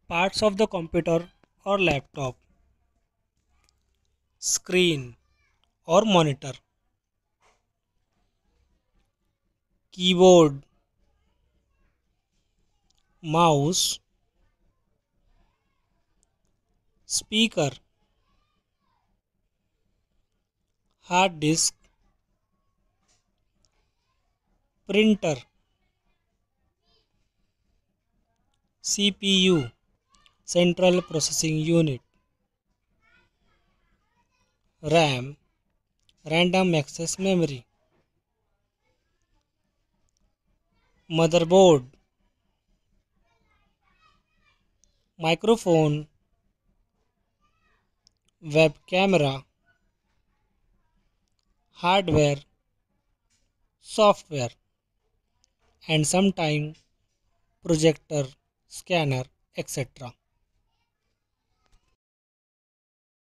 Parts of the computer or laptop: screen or monitor, keyboard, mouse, speaker, hard disk, printer, CPU, central processing unit, RAM, random access memory, motherboard, microphone, web camera, hardware, software, and sometime projector, scanner, etc.